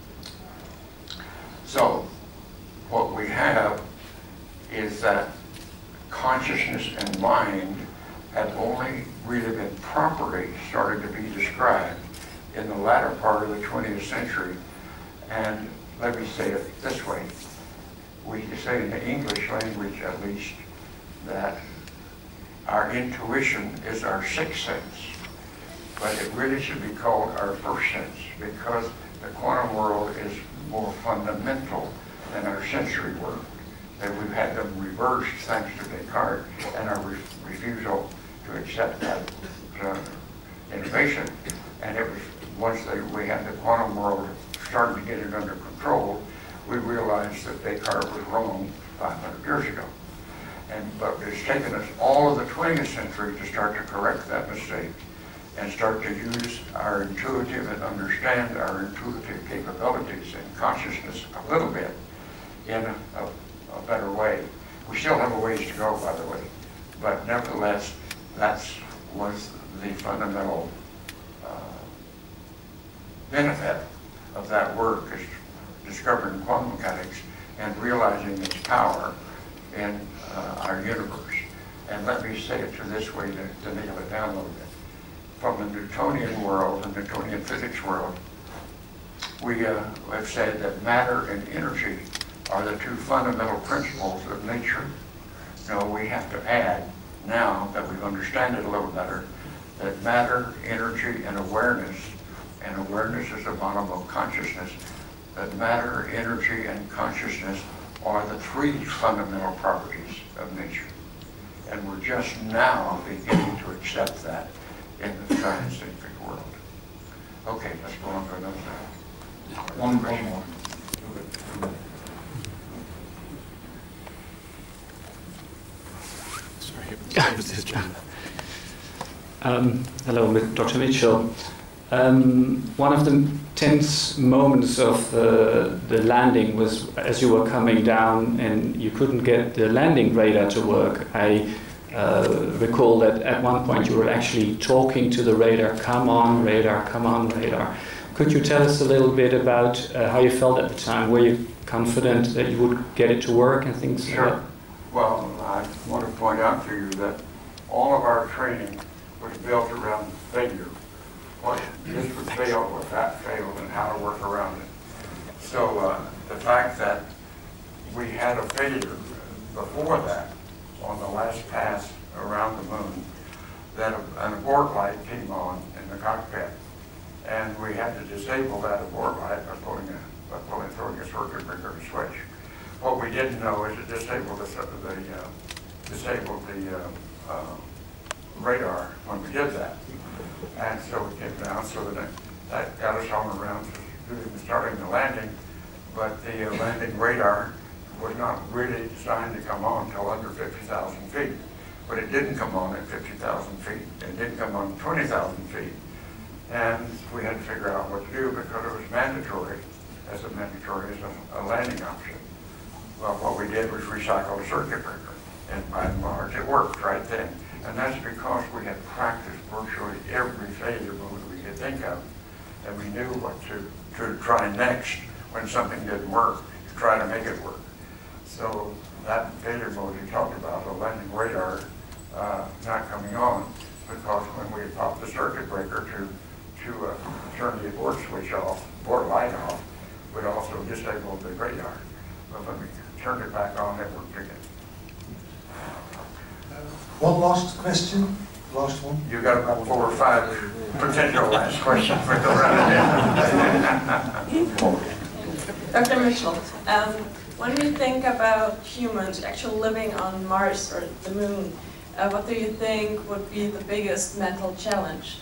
so what we have is that consciousness and mind have only really been properly started to be described in the latter part of the twentieth century. And let me say it this way. We say in the English language, at least, that our intuition is our sixth sense, but it really should be called our first sense, because the quantum world is more fundamental than our sensory world. That we've had them reversed thanks to Descartes and our re refusal to accept that uh, innovation. And it was once they, we had the quantum world starting to get it under control, we realized that Descartes was wrong five hundred years ago. And, but it's taken us all of the twentieth century to start to correct that mistake and start to use our intuitive and understand our intuitive capabilities and consciousness a little bit in a, a, a better way. We still have a ways to go, by the way, but nevertheless, that was the fundamental uh, benefit of that work, is discovering quantum mechanics and realizing its power in uh, our universe. And let me say it to this way to, to nail it down a little bit. From the Newtonian world, the Newtonian physics world, we uh, have said that matter and energy are the two fundamental principles of nature. No, we have to add, now that we understand it a little better, that matter, energy, and awareness, and awareness is a bottom of consciousness, that matter, energy, and consciousness are the three fundamental properties of nature. And we're just now beginning to accept that in the scientific world. Okay, let's go on to another slide. One question more. Um, hello, Doctor Mitchell. Um, one of the tense moments of uh, the landing was as you were coming down and you couldn't get the landing radar to work. I uh, recall that at one point you were actually talking to the radar, come on radar, come on radar. Could you tell us a little bit about uh, how you felt at the time? Were you confident that you would get it to work and things like that? Sure. Well, I want to point out to you that all of our training was built around failure. What this would fail, what that failed, and how to work around it. So uh, the fact that we had a failure before that, on the last pass around the moon, that an abort light came on in the cockpit, and we had to disable that abort light by pulling a, by pulling, throwing a circuit breaker switch. What we didn't know is it disabled the, the uh, disabled the uh, uh, radar when we did that. And so we came down, so that that got us on around to doing, starting the landing, but the uh, landing radar was not really designed to come on until under fifty thousand feet. But it didn't come on at fifty thousand feet. It didn't come on twenty thousand feet. And we had to figure out what to do because it was mandatory, as a mandatory as a, a landing option. Well, what we did was recycle a circuit breaker, and by and large it worked right then. And that's because we had practiced virtually every failure mode we could think of, and we knew what to, to try next when something didn't work, to try to make it work. So that failure mode you talked about, the landing radar uh, not coming on, because when we popped the circuit breaker to, to uh, turn the abort switch off, abort light off, we'd also disabled the radar. But when we turned it back on, it worked again. One last question, last one. You got about four or five potential last questions for the round. Doctor Mitchell, um, when we think about humans actually living on Mars or the moon, uh, what do you think would be the biggest mental challenge?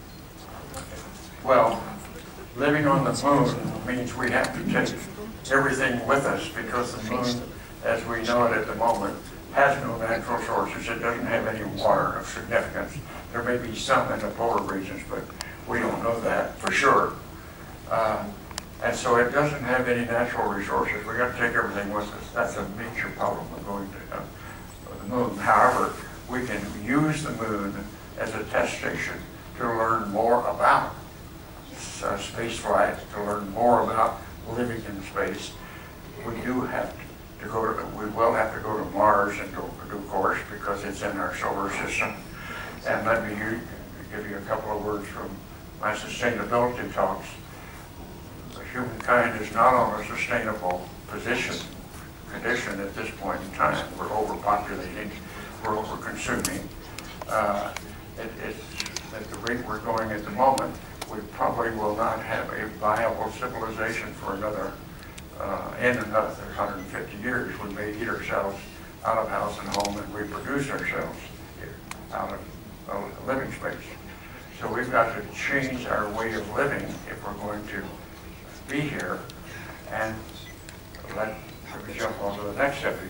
Well, living on the moon means we have to take everything with us, because the moon, as we know it at the moment, has no natural sources. It doesn't have any water of significance. There may be some in the polar regions, but we don't know that for sure. Uh, and so it doesn't have any natural resources. We got to take everything with us. That's a major problem with going to uh, the moon. However, we can use the moon as a test station to learn more about uh, space flight, to learn more about living in space. We do have to To go to, we will have to go to Mars in due course, because it's in our solar system. And let me give you a couple of words from my sustainability talks. Humankind is not on a sustainable position, condition at this point in time. We're overpopulating, we're over-consuming. Uh, it, it's, at the rate we're going at the moment, we probably will not have a viable civilization for another Uh, in another one hundred fifty years. We may eat ourselves out of house and home and reproduce ourselves here, out of uh, living space. So we've got to change our way of living if we're going to be here. And let, let me jump on to the next subject.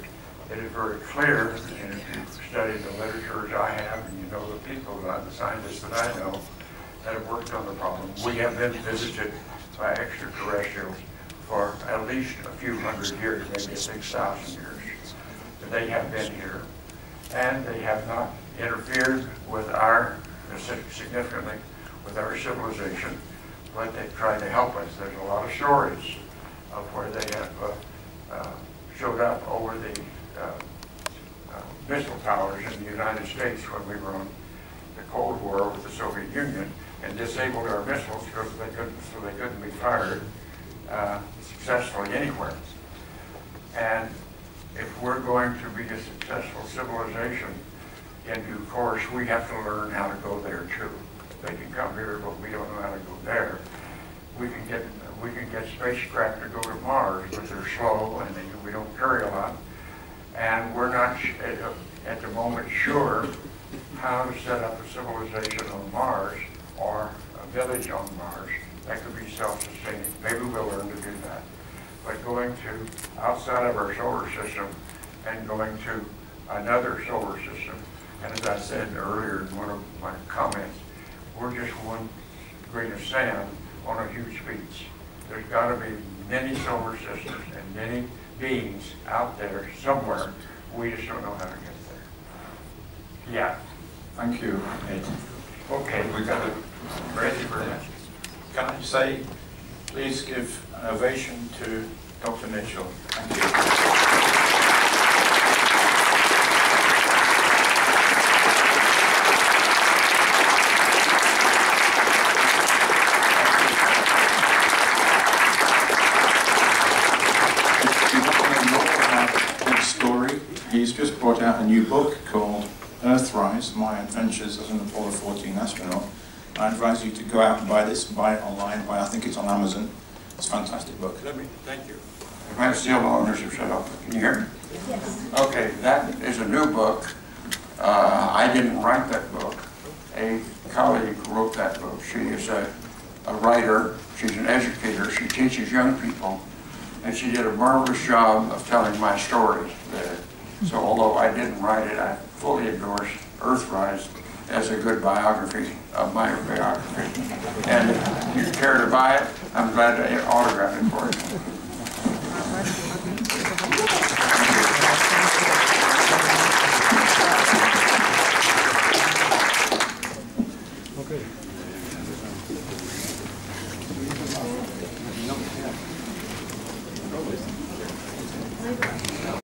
it is very clear, and if you study the literature as I have, and you know the people, that the scientists that I know, that have worked on the problem, we have been visited by extraterrestrials for at least a few hundred years, maybe six thousand years. They have been here, and they have not interfered with our, significantly, with our civilization, but they've tried to help us. There's a lot of stories of where they have uh, uh, showed up over the uh, uh, missile towers in the United States when we were on the Cold War with the Soviet Union, and disabled our missiles because they couldn't, so they couldn't be fired uh, successfully anywhere. And if we're going to be a successful civilization in due course, we have to learn how to go there too. They can come here, but we don't know how to go there. We can get we can get spacecraft to go to Mars, but they're slow and they, we don't carry a lot. And we're not at, at the moment sure how to set up a civilization on Mars or a village on Mars that could be self-sustaining. Maybe we'll learn to do that. But going to outside of our solar system and going to another solar system, and as I said earlier in one of my comments, we're just one grain of sand on a huge beach. There's got to be many solar systems and many beings out there somewhere. We just don't know how to get there. Yeah. Thank you, Ed. Okay, we got it ready for that. Can I say, please give an ovation to Doctor Mitchell. Thank you. He's just brought out a new book called Earthrise, My Adventures as an Apollo fourteen Astronaut. I advise you to go out and buy this, buy it online, buy, I think it's on Amazon. It's a fantastic book. Let me, thank you. If I steal the ownership, shut up. Can you hear me? Yes. Okay, that is a new book. Uh, I didn't write that book. A colleague wrote that book. She is a, a writer. She's an educator. She teaches young people. And she did a marvelous job of telling my stories. The, So although I didn't write it, I fully endorse Earthrise as a good biography of my biography. And if you care to buy it, I'm glad to autograph it for you.